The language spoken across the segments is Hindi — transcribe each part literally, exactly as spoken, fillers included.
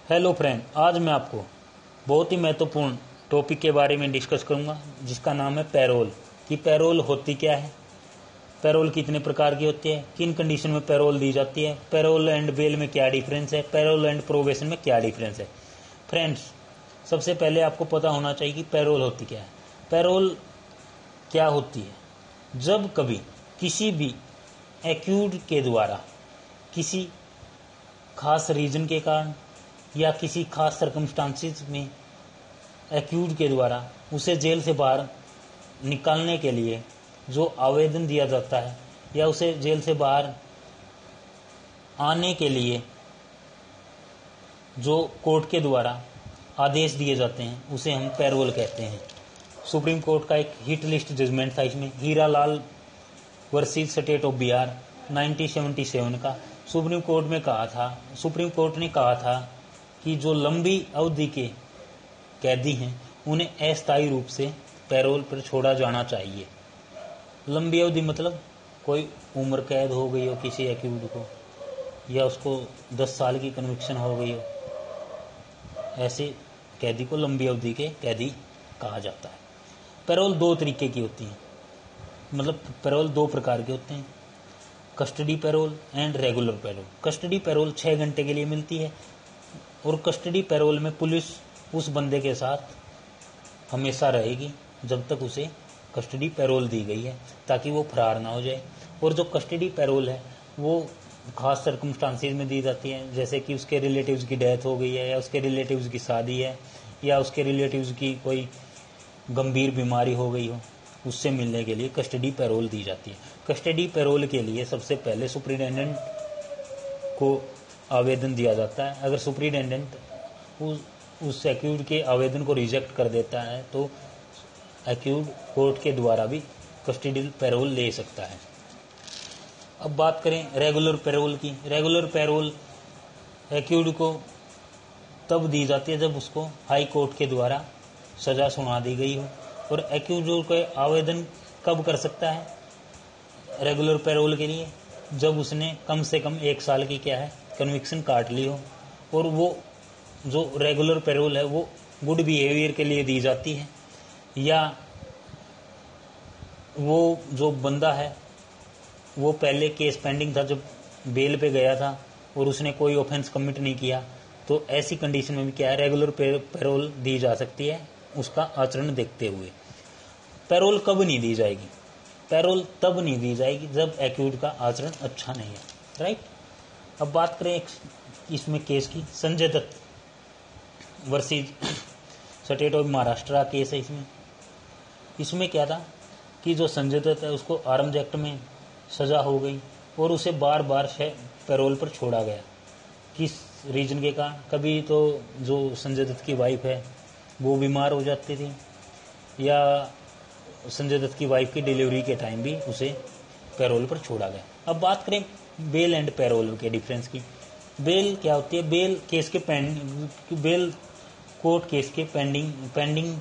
हेलो फ्रेंड, आज मैं आपको बहुत ही महत्वपूर्ण टॉपिक के बारे में डिस्कस करूंगा जिसका नाम है पैरोल। कि पैरोल होती क्या है, पैरोल कितने प्रकार की होती है, किन कंडीशन में पैरोल दी जाती है, पैरोल एंड बेल में क्या डिफरेंस है, पैरोल एंड प्रोबेशन में क्या डिफरेंस है। फ्रेंड्स, सबसे पहले आपको पता होना चाहिए कि पैरोल होती क्या है। पैरोल क्या होती है? जब कभी किसी भी एक्यूड के द्वारा किसी खास रीजन के कारण या किसी खास सर्कमस्टांसिस में एक्यूड के द्वारा उसे जेल से बाहर निकालने के लिए जो आवेदन दिया जाता है या उसे जेल से बाहर आने के लिए जो कोर्ट के द्वारा आदेश दिए जाते हैं उसे हम पैरोल कहते हैं। सुप्रीम कोर्ट का एक हिट लिस्ट जजमेंट था इसमें, Hira Lal versus state of Bihar nineteen seventy seven का। सुप्रीम कोर्ट में कहा था सुप्रीम कोर्ट ने कहा था कि जो लंबी अवधि के कैदी हैं उन्हें अस्थायी रूप से पैरोल पर छोड़ा जाना चाहिए। लंबी अवधि मतलब कोई उम्र कैद हो गई हो किसी एक्यूड को, या उसको दस साल की कन्विक्शन हो गई हो, ऐसे कैदी को लंबी अवधि के कैदी कहा जाता है। पैरोल दो तरीके की होती है, मतलब पैरोल दो प्रकार के होते हैं, custody parole and regular parole. Custody parole छः घंटे के लिए मिलती है और कस्टडी पैरोल में पुलिस उस बंदे के साथ हमेशा रहेगी जब तक उसे कस्टडी पैरोल दी गई है, ताकि वो फरार ना हो जाए। और जो कस्टडी पैरोल है वो खास सर्कमस्टांसिस में दी जाती है, जैसे कि उसके रिलेटिव्स की डेथ हो गई है, या उसके रिलेटिव्स की शादी है, या उसके रिलेटिव्स की कोई गंभीर बीमारी हो गई हो, उससे मिलने के लिए कस्टडी पैरोल दी जाती है। कस्टडी पैरोल के लिए सबसे पहले सुप्रिटेंडेंट को आवेदन दिया जाता है। अगर सुप्रिटेंडेंट उस उस एक्यूड के आवेदन को रिजेक्ट कर देता है तो एक्यूड कोर्ट के द्वारा भी कस्टडी पैरोल ले सकता है। अब बात करें रेगुलर पैरोल की। रेगुलर पैरोल एक्यूड को तब दी जाती है जब उसको हाई कोर्ट के द्वारा सजा सुना दी गई हो। और एक्यूड को आवेदन कब कर सकता है रेगुलर पैरोल के लिए? जब उसने कम से कम एक साल की क्या है कन्विक्शन काट ली हो। और वो जो रेगुलर पैरोल है वो गुड बिहेवियर के लिए दी जाती है, या वो जो बंदा है वो पहले केस पेंडिंग था जब बेल पे गया था और उसने कोई ऑफेंस कमिट नहीं किया, तो ऐसी कंडीशन में भी क्या है रेगुलर पैरोल दी जा सकती है उसका आचरण देखते हुए। पैरोल कब नहीं दी जाएगी? पैरोल तब नहीं दी जाएगी जब एक्यूड का आचरण अच्छा नहीं है, राइट। अब बात करें एक इसमें केस की, Sanjay Dutt versus state of Maharashtra case है इसमें। इसमें क्या था कि जो संजय दत्त है उसको आर्म्स एक्ट में सजा हो गई और उसे बार बार पैरोल पर छोड़ा गया। किस रीजन के कारण? कभी तो जो संजय दत्त की वाइफ है वो बीमार हो जाती थी, या संजय दत्त की वाइफ की डिलीवरी के टाइम भी उसे पैरोल पर छोड़ा गया। अब बात करें बेल एंड पैरोल के डिफरेंस की। बेल क्या होती है? बेल केस के पेंडिंग बेल कोर्ट केस के पेंडिंग पेंडिंग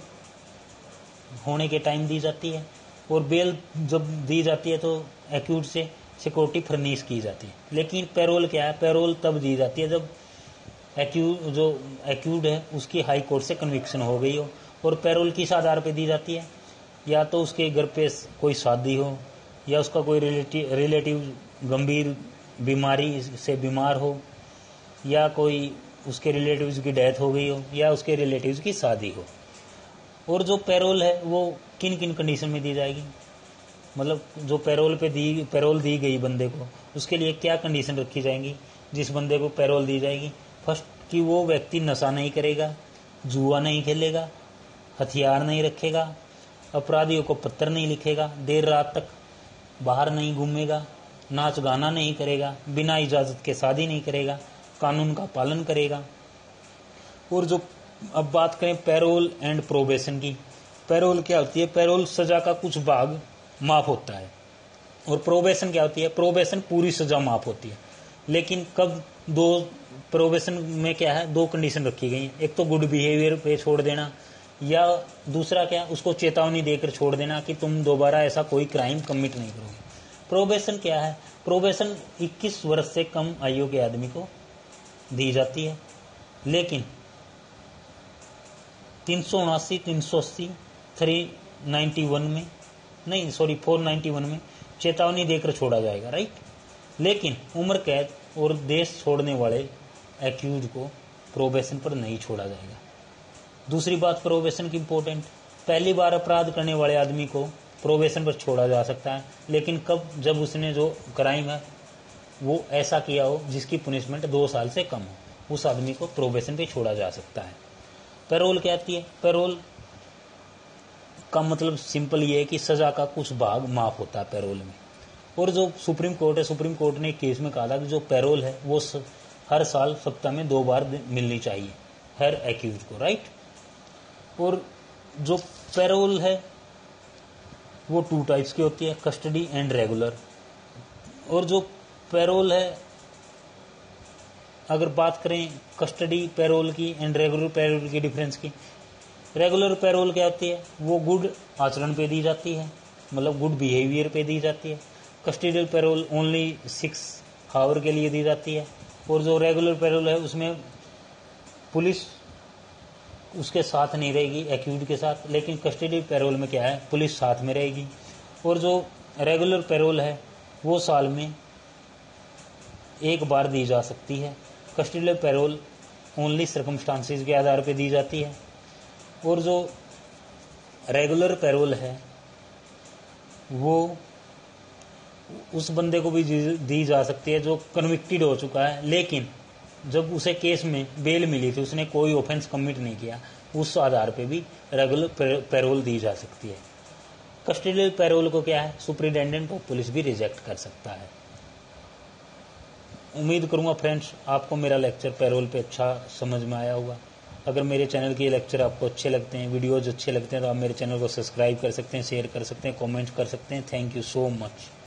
होने के टाइम दी जाती है, और बेल जब दी जाती है तो एक्यूड से सिक्योरिटी फर्निश की जाती है। लेकिन पैरोल क्या है? पैरोल तब दी जाती है जब एक्यूड जो एक्यूड है उसकी हाई कोर्ट से कन्विक्शन हो गई हो। और पैरोल किस आधार पे दी जाती है? या तो उसके घर पे कोई शादी हो, या उसका कोई रिलेटिव रिलेटिव गंभीर बीमारी से बीमार हो, या कोई उसके रिलेटिव्स की डेथ हो गई हो, या उसके रिलेटिव्स की शादी हो। और जो पैरोल है वो किन किन कंडीशन में दी जाएगी, मतलब जो पैरोल पे दी पैरोल दी गई बंदे को उसके लिए क्या कंडीशन रखी जाएंगी जिस बंदे को पैरोल दी जाएगी? फर्स्ट, कि वो व्यक्ति नशा नहीं करेगा, जुआ नहीं खेलेगा, हथियार नहीं रखेगा, अपराधियों को पत्र नहीं लिखेगा, देर रात तक बाहर नहीं घूमेगा, नाच गाना नहीं करेगा, बिना इजाज़त के शादी नहीं करेगा, कानून का पालन करेगा। और जो अब बात करें पैरोल एंड प्रोबेशन की। पैरोल क्या होती है? पैरोल सजा का कुछ भाग माफ होता है। और प्रोबेशन क्या होती है? प्रोबेशन पूरी सजा माफ होती है। लेकिन कब? दो प्रोबेशन में क्या है, दो कंडीशन रखी गई हैं। एक तो गुड बिहेवियर पे छोड़ देना, या दूसरा क्या, उसको चेतावनी देकर छोड़ देना कि तुम दोबारा ऐसा कोई क्राइम कमिट नहीं करोगे। प्रोबेशन क्या है? प्रोबेशन इक्कीस वर्ष से कम आयु के आदमी को दी जाती है। लेकिन तीन सौ उनासी तीन सौ अस्सी थ्री नाइन्टी वन में नहीं सॉरी फोर नाइन्टी वन में चेतावनी देकर छोड़ा जाएगा, राइट। लेकिन उम्र कैद और देश छोड़ने वाले एक्यूज को प्रोबेशन पर नहीं छोड़ा जाएगा। दूसरी बात प्रोबेशन की इंपॉर्टेंट, पहली बार अपराध करने वाले आदमी को प्रोबेशन पर छोड़ा जा सकता है, लेकिन कब, जब उसने जो क्राइम है वो ऐसा किया हो जिसकी पनिशमेंट दो साल से कम हो, उस आदमी को प्रोबेशन पे छोड़ा जा सकता है। पैरोल क्या आती है? पैरोल का मतलब सिंपल ये है कि सजा का कुछ भाग माफ होता है पैरोल में। और जो सुप्रीम कोर्ट है, सुप्रीम कोर्ट ने एक केस में कहा था कि जो पैरोल है वो हर साल सप्ताह में दो बार मिलनी चाहिए हर एक्यूज को, राइट। और जो पैरोल है वो टू टाइप्स की होती है, कस्टडी एंड रेगुलर। और जो पैरोल है, अगर बात करें कस्टडी पैरोल की एंड रेगुलर पैरोल की डिफरेंस की, रेगुलर पैरोल क्या होती है? वो गुड आचरण पे दी जाती है, मतलब गुड बिहेवियर पे दी जाती है। Custodial parole only six hour के लिए दी जाती है। और जो रेगुलर पैरोल है उसमें पुलिस उसके साथ नहीं रहेगी एक्यूज के साथ, लेकिन कस्टडियल पैरोल में क्या है, पुलिस साथ में रहेगी। और जो रेगुलर पैरोल है वो साल में एक बार दी जा सकती है। कस्टडियल पैरोल ओनली सर्कमस्टांसेस के आधार पर दी जाती है। और जो रेगुलर पैरोल है वो उस बंदे को भी दी जा सकती है जो कन्विक्टेड हो चुका है, लेकिन जब उसे केस में बेल मिली थी उसने कोई ऑफेंस कमिट नहीं किया, उस आधार पे भी रेगुलर पैरोल दी जा सकती है। कस्टडियल पैरोल को क्या है, सुपरिटेंडेंट ऑफ पुलिस भी रिजेक्ट कर सकता है। उम्मीद करूंगा फ्रेंड्स आपको मेरा लेक्चर पैरोल पे अच्छा समझ में आया होगा। अगर मेरे चैनल के लेक्चर आपको अच्छे लगते हैं, वीडियोज अच्छे लगते हैं, तो आप मेरे चैनल को सब्सक्राइब कर सकते हैं, शेयर कर सकते हैं, कमेंट कर सकते हैं। Thank you so much.